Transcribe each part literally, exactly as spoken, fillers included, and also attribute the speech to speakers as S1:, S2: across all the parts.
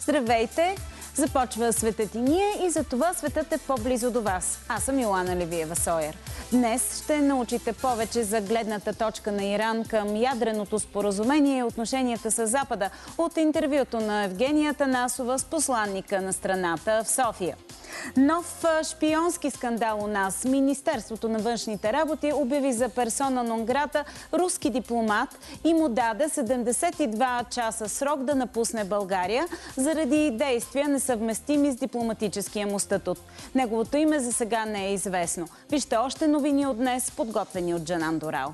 S1: Здравейте! Започва Светът и ние и за това светът е по-близо до вас. Аз съм Йоана Левиева-Сойер. Днес ще научите повече за гледната точка на Иран към ядреното споразумение и отношенията с Запада от интервюто на Евгения Атанасова с посланника на страната в София. Нов шпионски скандал у нас. Министерството на външните работи обяви за персона нон грата руски дипломат и му даде седемдесет и два часа срок да напусне България заради действия несъвместими с дипломатическия му статут. Неговото име за сега не е известно. Вижте още новини от днес, подготвени от Джанан Дорал.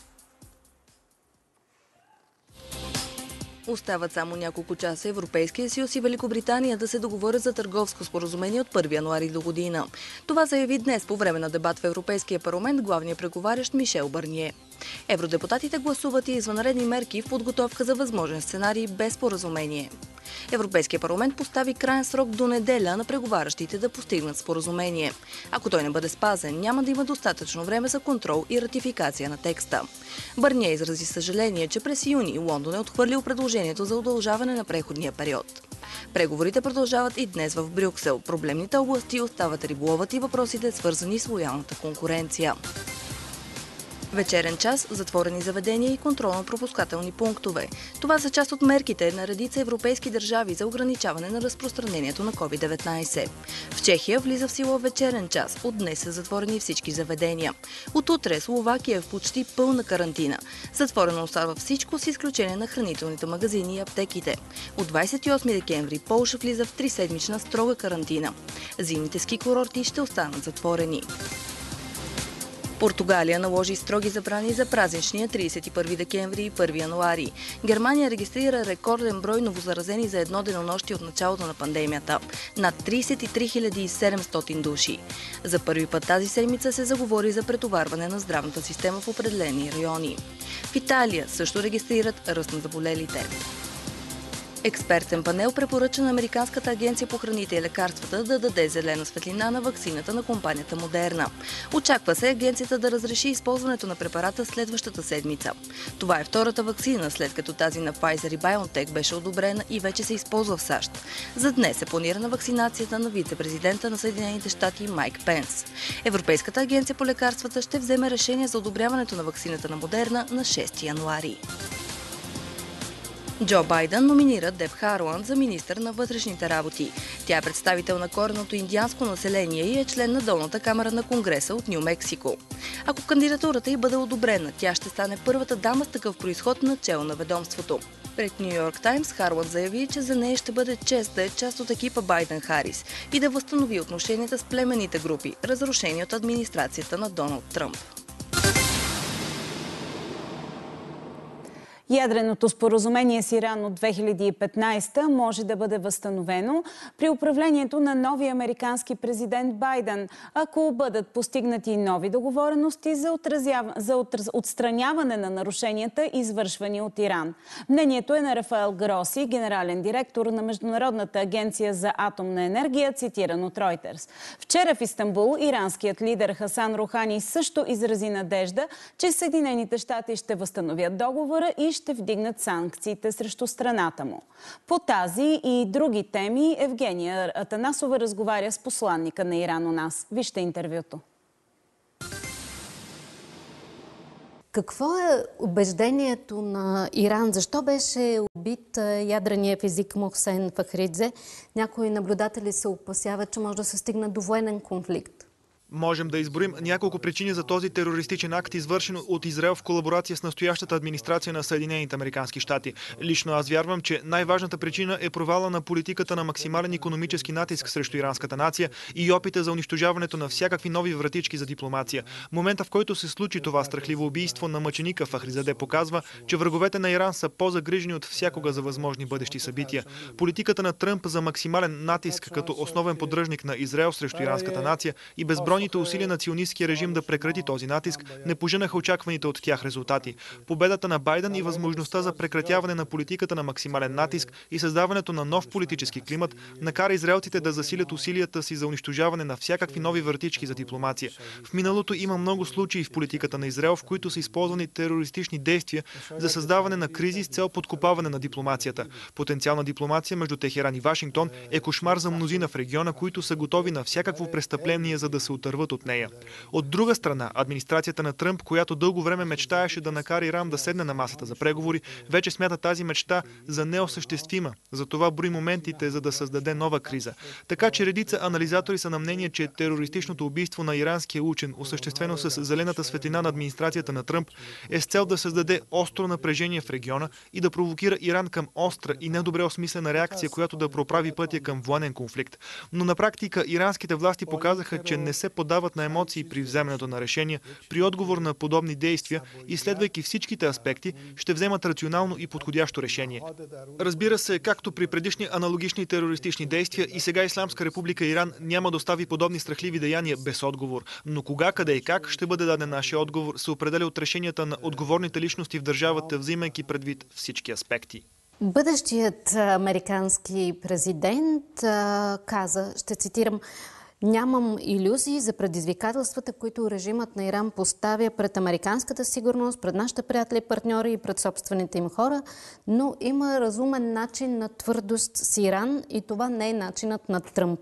S2: Остават само няколко часа Европейския съюз и Великобритания да се договорят за търговско споразумение от първи януари до година. Това заяви днес по време на дебат в Европейския парламент главният преговарящ Мишел Барние. Евродепутатите гласуват и извънредни мерки в подготовка за възможен сценарий без споразумение. Европейския парламент постави краен срок до неделя на преговарящите да постигнат споразумение. Ако той не бъде спазен, няма да има достатъчно време за контрол и ратификация на текста. Барние изрази съжаление, че през юни Лондон е отхвърлил предложението за удължаване на преходния период. Преговорите продължават и днес в Брюксел. Проблемните области остават риболовът и въпросите, свързани с лоялната конкуренция. Вечерен час, затворени заведения и контролно-пропускателни пунктове. Това са част от мерките на редица европейски държави за ограничаване на разпространението на ковид деветнайсет. В Чехия влиза в сила вечерен час. От днес са затворени всички заведения. От утре Словакия е в почти пълна карантина. Затворено остава всичко с изключение на хранителните магазини и аптеките. От двадесет и осми декември Полша влиза в триседмична строга карантина. Зимните ски курорти ще останат затворени. Португалия наложи строги забрани за празничния тридесет и първи декември и първи януари. Германия регистрира рекорден брой новозаразени за едно денонощие от началото на пандемията – над тридесет и три хиляди и седемстотин души. За първи път тази седмица се заговори за претоварване на здравната система в определени райони. В Италия също регистрират ръст на заболелите. Експертен панел препоръча на Американската агенция по храните и лекарствата да даде зелена светлина на ваксината на компанията Модерна. Очаква се агенцията да разреши използването на препарата следващата седмица. Това е втората ваксина, след като тази на Pfizer и BioNTech беше одобрена и вече се използва в САЩ. За днес е планирана вакцинацията на вице-президента на Съединените щати Майк Пенс. Европейската агенция по лекарствата ще вземе решение за одобряването на ваксината на Модерна на шести януари. Джо Байдън номинира Деб Харланд за министър на вътрешните работи. Тя е представител на коренното индианско население и е член на долната камара на Конгреса от Ню Мексико. Ако кандидатурата й бъде одобрена, тя ще стане първата дама с такъв произход начело на ведомството. Пред Ню Йорк Таймс Харланд заяви, че за нея ще бъде чест да е част от екипа Байдън-Харис и да възстанови отношенията с племенните групи, разрушени от администрацията на Доналд Тръмп.
S1: Ядреното споразумение с Иран от две хиляди и петнадесета може да бъде възстановено при управлението на новия американски президент Байдън, ако бъдат постигнати нови договорености за, отразяв... за отраз... отстраняване на нарушенията, извършвани от Иран. Мнението е на Рафаел Гроси, генерален директор на Международната агенция за атомна енергия, цитиран от Reuters. Вчера в Истанбул иранският лидер Хасан Рухани също изрази надежда, че Съединените щати ще възстановят договора и ще вдигнат санкциите срещу страната му. По тази и други теми Евгения Атанасова разговаря с посланника на Иран у нас. Вижте интервюто.
S3: Какво е убеждението на Иран? Защо беше убит ядреният физик Мохсен Фахридзе? Някои наблюдатели се опасяват, че може да се стигне до военен конфликт.
S4: Можем да изброим няколко причини за този терористичен акт, извършен от Израел в колаборация с настоящата администрация на Съединените американски щати. Лично аз вярвам, че най-важната причина е провала на политиката на максимален икономически натиск срещу иранската нация и опита за унищожаването на всякакви нови вратички за дипломация. Момента, в който се случи това страхливо убийство на мъченика Фахризаде, показва, че враговете на Иран са по-загрижени от всякога за възможни бъдещи събития. Политиката на Тръмп за максимален натиск като основен поддръжник на Израел срещу иранската нация и безбройни многобройните усилия на ционисткия режим да прекрати този натиск не поженаха очакваните от тях резултати. Победата на Байден и възможността за прекратяване на политиката на максимален натиск и създаването на нов политически климат накара израелците да засилят усилията си за унищожаване на всякакви нови вратички за дипломация. В миналото има много случаи в политиката на Израел, в които са използвани терористични действия за създаване на кризи с цел подкопаване на дипломацията. Потенциална дипломация между Техеран и Вашингтон е кошмар за мнозина в региона, които са готови на всякакво престъпление, за да се отърват от нея. От друга страна, администрацията на Тръмп, която дълго време мечтаеше да накара Иран да седне на масата за преговори, вече смята тази мечта за неосъществима. Затова брои моментите, за да създаде нова криза. Така че редица анализатори са на мнение, че терористичното убийство на иранския учен, осъществено с зелената светлина на администрацията на Тръмп, е с цел да създаде остро напрежение в региона и да провокира Иран към остра и недобре осмислена реакция, която да проправи пътя към военен конфликт. Но на практика иранските власти показаха, че не се подават на емоции при вземането на решения, при отговор на подобни действия и следвайки всичките аспекти, ще вземат рационално и подходящо решение. Разбира се, както при предишни аналогични терористични действия, и сега Ислямска република Иран няма да остави подобни страхливи деяния без отговор. Но кога, къде и как ще бъде даден нашия отговор, се определя от решенията на отговорните личности в държавата, взимайки предвид всички аспекти.
S3: Бъдещият американски президент а, каза, ще цитирам: "Нямам илюзии за предизвикателствата, които режимът на Иран поставя пред американската сигурност, пред нашите приятели и партньори и пред собствените им хора, но има разумен начин на твърдост с Иран и това не е начинът на Тръмп."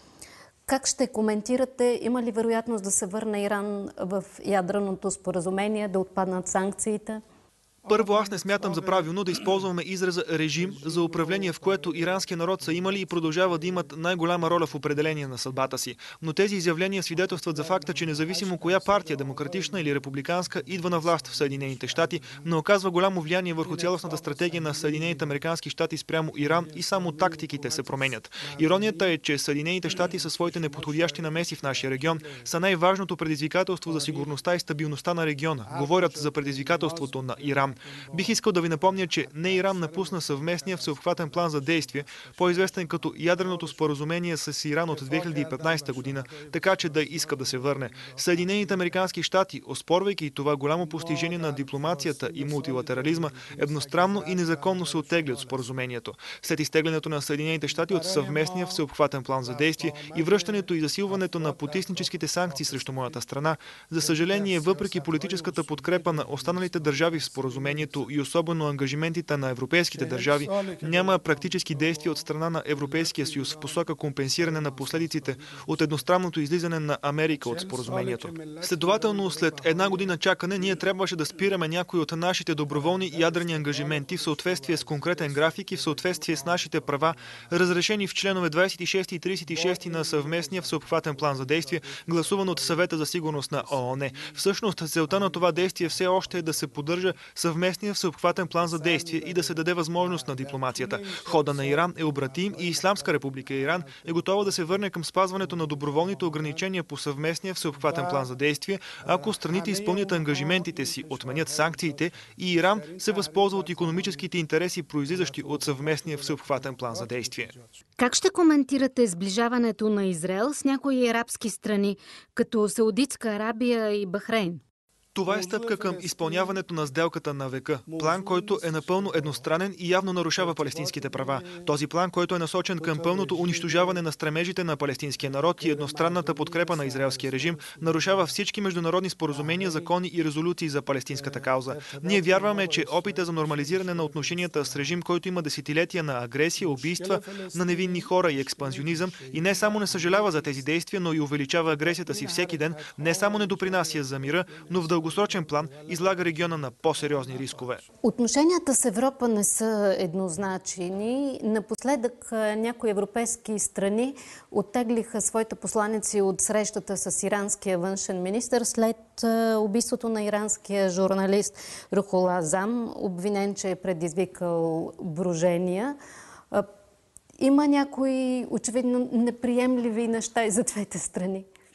S3: Как ще коментирате? Има ли вероятност да се върне Иран в ядреното споразумение, да отпаднат санкциите?
S4: Първо, аз не смятам за правилно да използваме израза режим за управление, в което иранския народ са имали и продължава да имат най-голяма роля в определение на съдбата си. Но тези изявления свидетелстват за факта, че независимо коя партия, демократична или републиканска, идва на власт в Съединените щати, но оказва голямо влияние върху цялостната стратегия на Съединените американски щати спрямо Иран и само тактиките се променят. Иронията е, че Съединените щати със своите неподходящи намеси в нашия регион са най-важното предизвикателство за сигурността и стабилността на региона. Говорят за предизвикателството на Иран. Бих искал да ви напомня, че не Иран напусна съвместния всеобхватен план за действие, по-известен като ядреното споразумение с Иран от две хиляди и петнадесета година, така че да иска да се върне. Съединените американски щати, оспорвайки това голямо постижение на дипломацията и мултилатерализма, едностранно и незаконно се оттеглят споразумението. След изтеглянето на Съединените щати от съвместния всеобхватен план за действие и връщането и засилването на потисническите санкции срещу моята страна, за съжаление, въпреки политическата подкрепа на останалите държави в споразумението и особено ангажиментите на европейските държави, няма практически действия от страна на Европейския съюз в посока компенсиране на последиците от едностранното излизане на Америка от споразумението. Следователно, след една година чакане, ние трябваше да спираме някои от нашите доброволни ядрени ангажименти в съответствие с конкретен график и в съответствие с нашите права, разрешени в членове двадесет и шести и тридесет и шести на съвместния всеобхватен план за действие, гласуван от Съвета за сигурност на ООН. Всъщност, целта на това действие все още е да се поддържа съвместния всеобхватен план за действие и да се даде възможност на дипломацията. Хода на Иран е обратим и Ислямска република Иран е готова да се върне към спазването на доброволните ограничения по съвместния всеобхватен план за действие, ако страните изпълнят ангажиментите си, отменят санкциите и Иран се възползва от икономическите интереси, произлизащи от съвместния всеобхватен план за действие.
S3: Как ще коментирате сближаването на Израел с някои арабски страни, като Саудитска Арабия и Бахрейн?
S4: Това е стъпка към изпълняването на сделката на века. План, който е напълно едностранен и явно нарушава палестинските права. Този план, който е насочен към пълното унищожаване на стремежите на палестинския народ и едностранната подкрепа на израелския режим, нарушава всички международни споразумения, закони и резолюции за палестинската кауза. Ние вярваме, че опита за нормализиране на отношенията с режим, който има десетилетия на агресия, убийства на невинни хора и експанзионизъм, и не само не съжалява за тези действия, но и увеличава агресията си всеки ден, не само не допринася за мира, но в дългосрочен план излага региона на по-сериозни рискове.
S3: Отношенията с Европа не са еднозначни. Напоследък някои европейски страни оттеглиха своите посланици от срещата с иранския външен министър след убийството на иранския журналист Рухула Азам, обвинен, че е предизвикал брожения. Има някои очевидно неприемливи неща и за двете страни.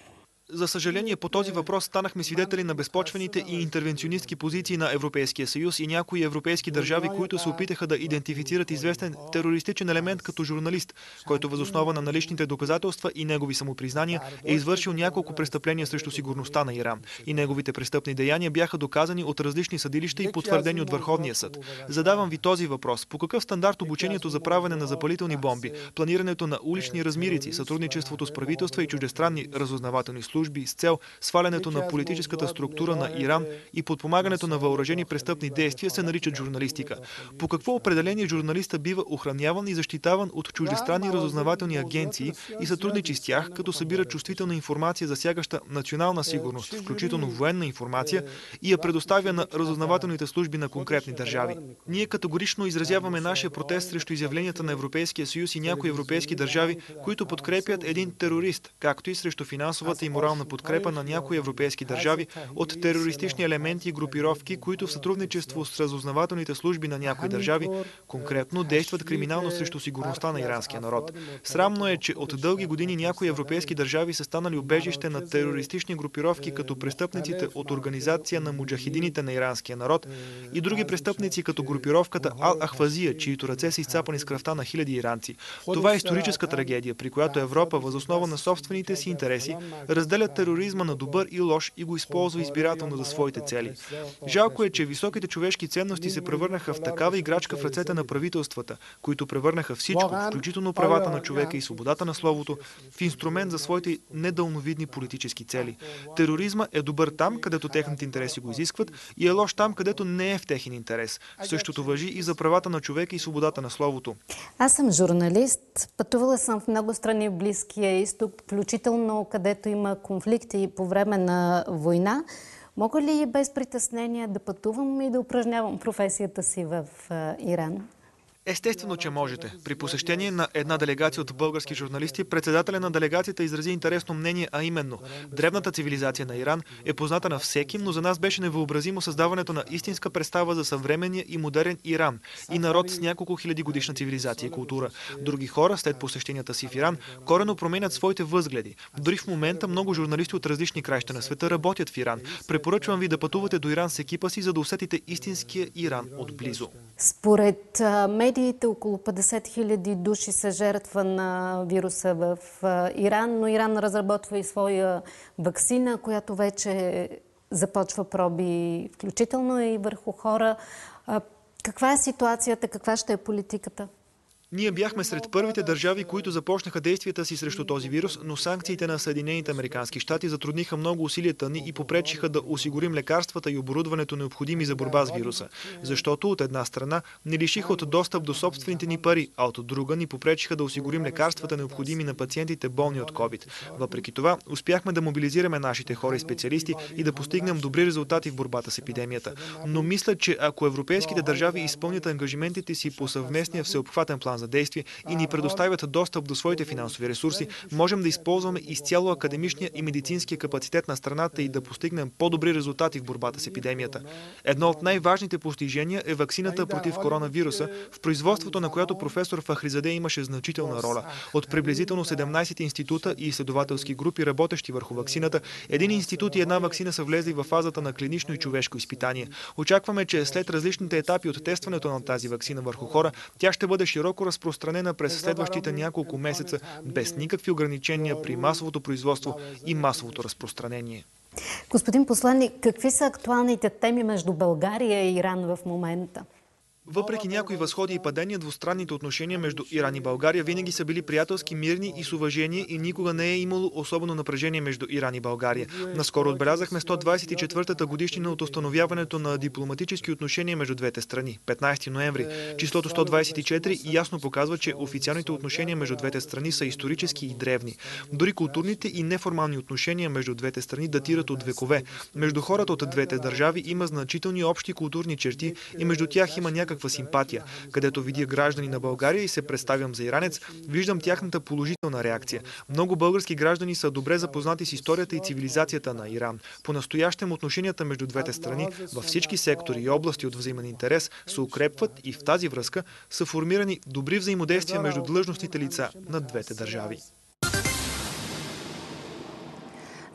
S4: За съжаление, по този въпрос станахме свидетели на безпочвените и интервенционистки позиции на Европейския съюз и някои европейски държави, които се опитаха да идентифицират известен терористичен елемент като журналист, който въз основа на наличните доказателства и негови самопризнания е извършил няколко престъпления срещу сигурността на Иран. И неговите престъпни деяния бяха доказани от различни съдилища и потвърдени от Върховния съд. Задавам ви този въпрос. По какъв стандарт обучението за правене на запалителни бомби, планирането на улични размирици, сътрудничеството с правителства и чуждестранни разузнавателни служби с цел свалянето на политическата структура на Иран и подпомагането на въоръжени престъпни действия се наричат журналистика? По какво определение журналиста бива охраняван и защитаван от чуждестранни разузнавателни агенции и сътрудничи с тях, като събира чувствителна информация, засягаща национална сигурност, включително военна информация, и я предоставя на разузнавателните служби на конкретни държави? Ние категорично изразяваме нашия протест срещу изявленията на Европейския съюз и някои европейски държави, които подкрепят един терорист, както и срещу финансовата и морална подкрепа на някои европейски държави от терористични елементи и групировки, които в сътрудничество с разузнавателните служби на някои държави конкретно действат криминално срещу сигурността на иранския народ. Срамно е, че от дълги години някои европейски държави са станали убежище на терористични групировки, като престъпниците от Организация на муджахидините на иранския народ и други престъпници, като групировката Ал-Ахвазия, чиито ръце са изцапани с кръвта на хиляди иранци. Това е историческа трагедия, при която Европа, въз основа на собствените си интереси, разделя тероризма на добър и лош и го използва избирателно за своите цели. Жалко е, че високите човешки ценности се превърнаха в такава играчка в ръцете на правителствата, които превърнаха всичко, включително правата на човека и свободата на словото, в инструмент за своите недълновидни политически цели. Тероризма е добър там, където техните интереси го изискват, и е лош там, където не е в техен интерес. Същото важи и за правата на човека и свободата на словото.
S3: Аз съм журналист. Пътувала съм в много страни в Близкия изток, включително където има конфликти по време на война. Мога ли без притеснение да пътувам и да упражнявам професията си в Иран?
S4: Естествено, че можете. При посещение на една делегация от български журналисти, председателя на делегацията изрази интересно мнение, а именно: древната цивилизация на Иран е позната на всеки, но за нас беше невъобразимо създаването на истинска представа за съвременния и модерен Иран и народ с няколко хиляди годишна цивилизация и култура. Други хора, след посещенията си в Иран, коренно променят своите възгледи. Дори в момента много журналисти от различни краища на света работят в Иран. Препоръчвам ви да пътувате до Иран с екипа си, за да усетите истинския Иран отблизо.
S3: Според медиите, около петдесет хиляди души са жертва на вируса в Иран, но Иран разработва и своя ваксина, която вече започва проби, включително и върху хора. Каква е ситуацията? Каква ще е политиката?
S4: Ние бяхме сред първите държави, които започнаха действията си срещу този вирус, но санкциите на Съединените американски щати затрудниха много усилията ни и попречиха да осигурим лекарствата и оборудването необходими за борба с вируса. Защото от една страна ни лишиха от достъп до собствените ни пари, а от друга ни попречиха да осигурим лекарствата необходими на пациентите болни от ковид. Въпреки това, успяхме да мобилизираме нашите хора и специалисти и да постигнем добри резултати в борбата с епидемията. Но мисля, че ако европейските държави изпълнят ангажиментите си по съвместния всеобхватен план за действие и ни предоставят достъп до своите финансови ресурси, можем да използваме изцяло академичния и медицинския капацитет на страната и да постигнем по-добри резултати в борбата с епидемията. Едно от най-важните постижения е ваксината против коронавируса, в производството на която професор Фахризаде имаше значителна роля. От приблизително седемнайсет института и изследователски групи, работещи върху ваксината, един институт и една ваксина са влезли в фазата на клинично и човешко изпитание. Очакваме, че след различните етапи от тестването на тази ваксина върху хора, тя ще бъде широко разпространена през следващите няколко месеца, без никакви ограничения при масовото производство и масовото разпространение.
S3: Господин посланник, какви са актуалните теми между България и Иран в момента?
S4: Въпреки някои възходи и падения, двустранните отношения между Иран и България винаги са били приятелски, мирни и с уважение и никога не е имало особено напрежение между Иран и България. Наскоро отбелязахме сто двайсет и четвъртата годишнина от установяването на дипломатически отношения между двете страни – петнайсети ноември. Числото сто двайсет и четири ясно показва, че официалните отношения между двете страни са исторически и древни. Дори културните и неформални отношения между двете страни датират от векове. Между хората от двете държави има значителни общи културни черти и между тях има някаква симпатия. Където видя граждани на България и се представям за иранец, виждам тяхната положителна реакция. Много български граждани са добре запознати с историята и цивилизацията на Иран. По-настоящем отношенията между двете страни във всички сектори и области от взаимен интерес се укрепват и в тази връзка са формирани добри взаимодействия между длъжностните лица на двете държави.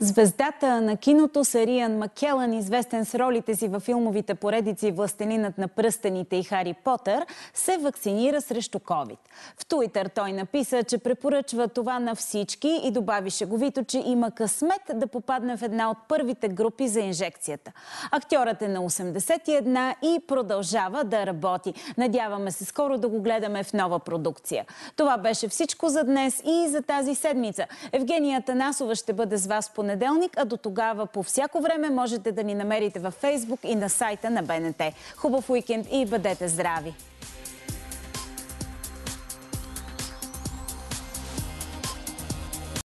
S1: Звездата на киното Сариан Маккелън, известен с ролите си във филмовите поредици "Властелинът на пръстените" и "Хари Потър", се вакцинира срещу ковид. В Туитър той написа, че препоръчва това на всички и добави шеговито, че има късмет да попадне в една от първите групи за инжекцията. Актьорът е на осемдесет и една и продължава да работи. Надяваме се скоро да го гледаме в нова продукция. Това беше всичко за днес и за тази седмица. Евгения Атанасова ще бъде с вас в понеделник, а до тогава по всяко време можете да ни намерите във Фейсбук и на сайта на БНТ. Хубав уикенд и бъдете здрави!